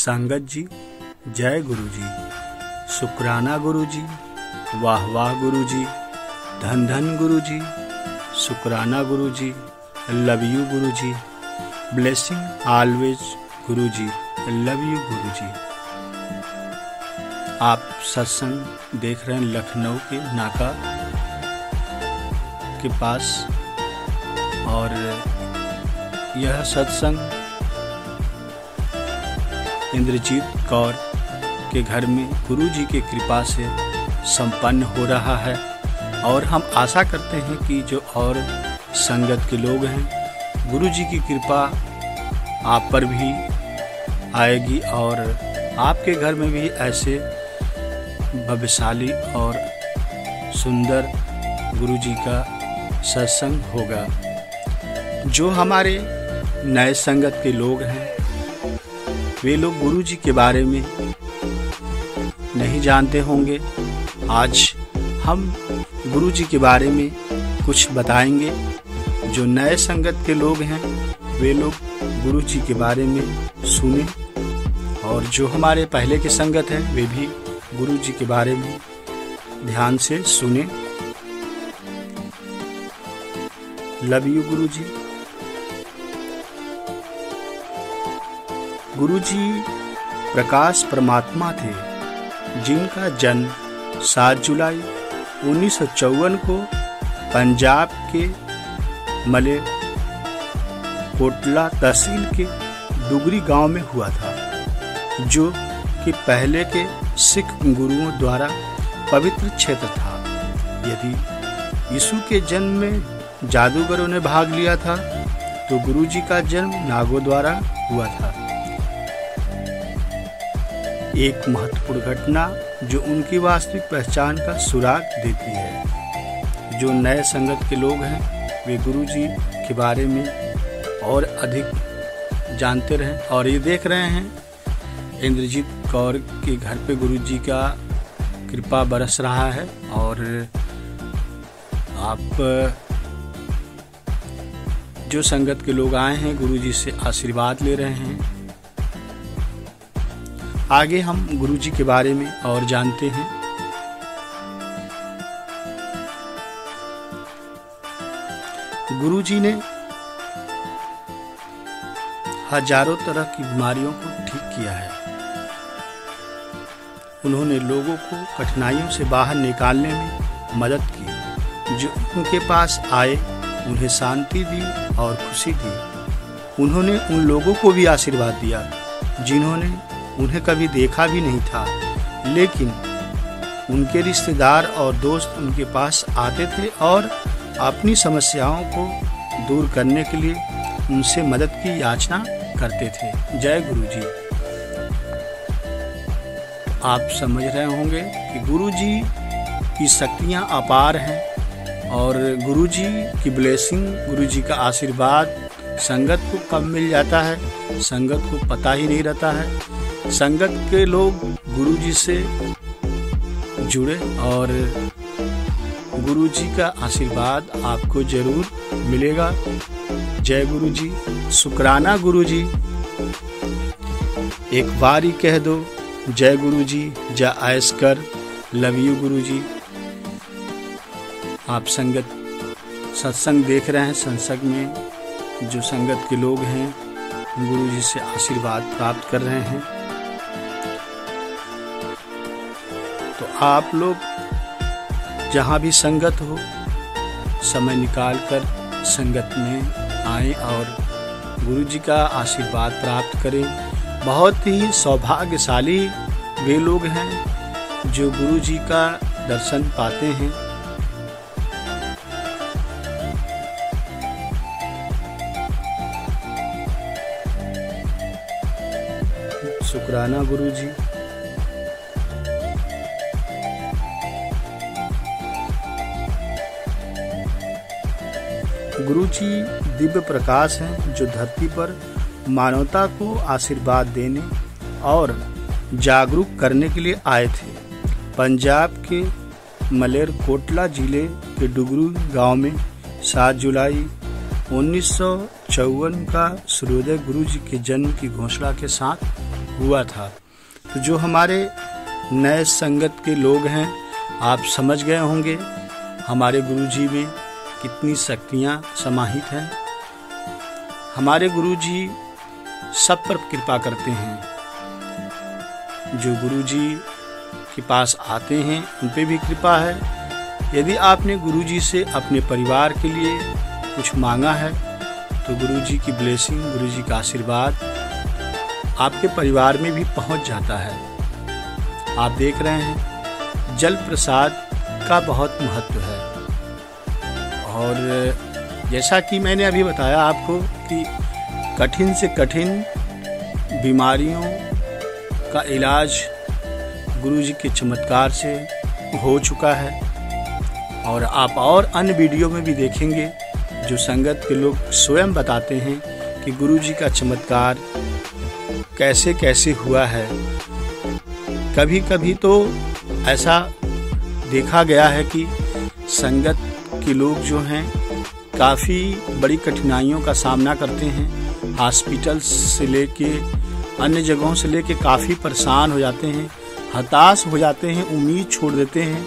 संगत जी, जय गुरु जी, शुक्राना गुरु जी, वाह वाह गुरु जी, धन धन गुरु जी, शुक्राना गुरु जी, love you Guru ji, blessing always Guru ji, love you गुरु जी। आप सत्संग देख रहे हैं लखनऊ के नाका के पास, और यह सत्संग इंद्रजीत कौर के घर में गुरु जी की कृपा से संपन्न हो रहा है। और हम आशा करते हैं कि जो और संगत के लोग हैं, गुरु जी की कृपा आप पर भी आएगी और आपके घर में भी ऐसे भव्यशाली और सुंदर गुरु जी का सत्संग होगा। जो हमारे नए संगत के लोग हैं, वे लोग गुरु जी के बारे में नहीं जानते होंगे। आज हम गुरु जी के बारे में कुछ बताएंगे। जो नए संगत के लोग हैं, वे लोग गुरु जी के बारे में सुने, और जो हमारे पहले के संगत हैं, वे भी गुरु जी के बारे में ध्यान से सुने। लव यू गुरु जी। गुरु जी प्रकाश परमात्मा थे, जिनका जन्म 7 जुलाई 1954 को पंजाब के मलेर कोटला तहसील के डुगरी गांव में हुआ था, जो कि पहले के सिख गुरुओं द्वारा पवित्र क्षेत्र था। यदि यीशु के जन्म में जादूगरों ने भाग लिया था, तो गुरु जी का जन्म नागों द्वारा हुआ था। एक महत्वपूर्ण घटना जो उनकी वास्तविक पहचान का सुराग देती है। जो नए संगत के लोग हैं, वे गुरु जी के बारे में और अधिक जानते रहें। और ये देख रहे हैं इंद्रजीत कौर के घर पे गुरु जी का कृपा बरस रहा है, और आप जो संगत के लोग आए हैं, गुरु जी से आशीर्वाद ले रहे हैं। आगे हम गुरु जी के बारे में और जानते हैं। गुरु जी ने हजारों तरह की बीमारियों को ठीक किया है। उन्होंने लोगों को कठिनाइयों से बाहर निकालने में मदद की। जो उनके पास आए, उन्हें शांति दी और खुशी दी। उन्होंने उन लोगों को भी आशीर्वाद दिया जिन्होंने उन्हें कभी देखा भी नहीं था, लेकिन उनके रिश्तेदार और दोस्त उनके पास आते थे और अपनी समस्याओं को दूर करने के लिए उनसे मदद की याचना करते थे। जय गुरु जी। आप समझ रहे होंगे कि गुरु जी की शक्तियाँ अपार हैं, और गुरु जी की ब्लेसिंग, गुरु जी का आशीर्वाद संगत को कब मिल जाता है, संगत को पता ही नहीं रहता है। संगत के लोग गुरु जी से जुड़े, और गुरु जी का आशीर्वाद आपको जरूर मिलेगा। जय गुरु जी, शुक्राना गुरु जी। एक बार ही कह दो जय गुरु जी, जा ऐश कर, लव यू गुरु जी। आप संगत सत्संग देख रहे हैं। सत्संग में जो संगत के लोग हैं, गुरु जी से आशीर्वाद प्राप्त कर रहे हैं। तो आप लोग जहाँ भी संगत हो, समय निकाल कर संगत में आएं और गुरु जी का आशीर्वाद प्राप्त करें। बहुत ही सौभाग्यशाली वे लोग हैं जो गुरु जी का दर्शन पाते हैं। शुक्राना गुरु जी। गुरु जी दिव्य प्रकाश हैं, जो धरती पर मानवता को आशीर्वाद देने और जागरूक करने के लिए आए थे। पंजाब के मलेर कोटला जिले के डुगरू गांव में 7 जुलाई 1954 का सूर्योदय गुरु जी के जन्म की घोषणा के साथ हुआ था। तो जो हमारे नए संगत के लोग हैं, आप समझ गए होंगे हमारे गुरुजी में कितनी शक्तियाँ समाहित हैं। हमारे गुरुजी सब पर कृपा करते हैं। जो गुरुजी के पास आते हैं उन पे भी कृपा है। यदि आपने गुरुजी से अपने परिवार के लिए कुछ मांगा है तो गुरुजी की ब्लेसिंग, गुरुजी का आशीर्वाद आपके परिवार में भी पहुंच जाता है। आप देख रहे हैं जल प्रसाद का बहुत महत्व है। और जैसा कि मैंने अभी बताया आपको कि कठिन से कठिन बीमारियों का इलाज गुरुजी के चमत्कार से हो चुका है। और आप और अन्य वीडियो में भी देखेंगे जो संगत के लोग स्वयं बताते हैं कि गुरुजी का चमत्कार कैसे कैसे हुआ है। कभी कभी तो ऐसा देखा गया है कि संगत के लोग जो हैं काफ़ी बड़ी कठिनाइयों का सामना करते हैं। हॉस्पिटल से लेके अन्य जगहों से लेके काफ़ी परेशान हो जाते हैं, हताश हो जाते हैं, उम्मीद छोड़ देते हैं।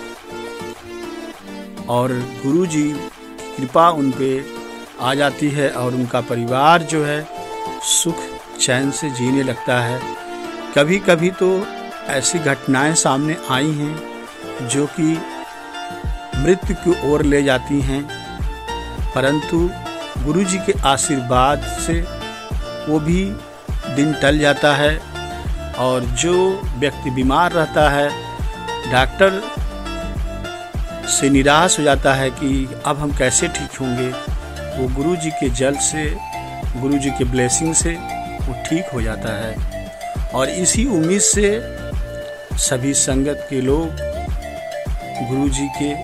और गुरुजी की कृपा उन पे आ जाती है और उनका परिवार जो है सुख चैन से जीने लगता है। कभी कभी तो ऐसी घटनाएं सामने आई हैं जो कि मृत्यु की ओर ले जाती हैं, परंतु गुरुजी के आशीर्वाद से वो भी दिन टल जाता है। और जो व्यक्ति बीमार रहता है, डॉक्टर से निराश हो जाता है कि अब हम कैसे ठीक होंगे, वो गुरुजी के जल से, गुरुजी के ब्लेसिंग से वो ठीक हो जाता है। और इसी उम्मीद से सभी संगत के लोग गुरुजी के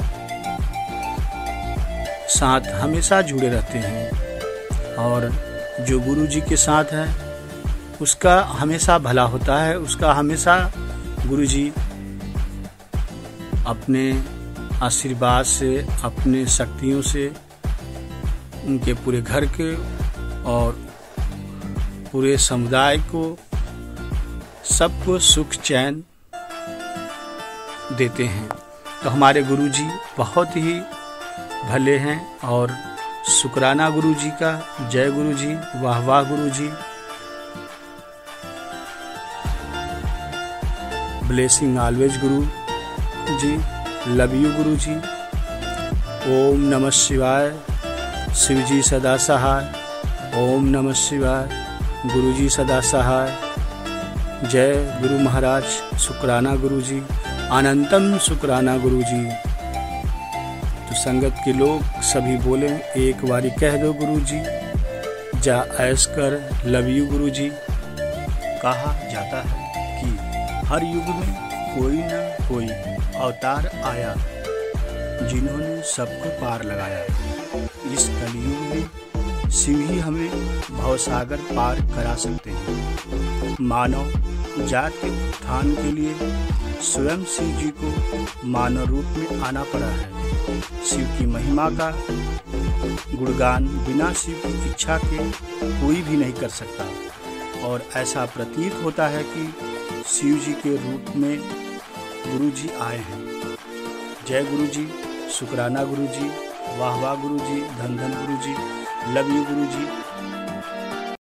साथ हमेशा जुड़े रहते हैं। और जो गुरुजी के साथ है उसका हमेशा भला होता है, उसका हमेशा गुरुजी अपने आशीर्वाद से, अपने शक्तियों से उनके पूरे घर के और पूरे समुदाय को, सबको सुख चैन देते हैं। तो हमारे गुरुजी बहुत ही भले हैं। और शुक्राना गुरुजी का। जय गुरुजी, वाह वाह गुरुजी। Blessing always Guru ji, love you गुरु जी। ओम नमः शिवाय। शिव जी सदा सहाय। ओम नमः शिवाय। गुरु जी सदा सहाय। जय गुरु महाराज। शुक्राना गुरु जी, अनंतम शुक्राना गुरु जी। तो संगत के लोग सभी बोले एक बारी कह दो गुरु जी, जा ऐश कर लव यू गुरु जी। कहा जाता है कि हर युग में कोई न कोई अवतार आया जिन्होंने सबको पार लगाया। इस कलयुग में शिव ही हमें भवसागर पार करा सकते हैं। मानव जात के उत्थान के लिए स्वयं शिव जी को मानव रूप में आना पड़ा है। शिव की महिमा का गुणगान बिना शिव की इच्छा के कोई भी नहीं कर सकता। और ऐसा प्रतीत होता है कि शिव जी के रूप में गुरु जी आए हैं। जय गुरु जी, शुक्राना गुरु जी, वाह वाह गुरु जी, धन धन गुरु जी, लव यू गुरु जी।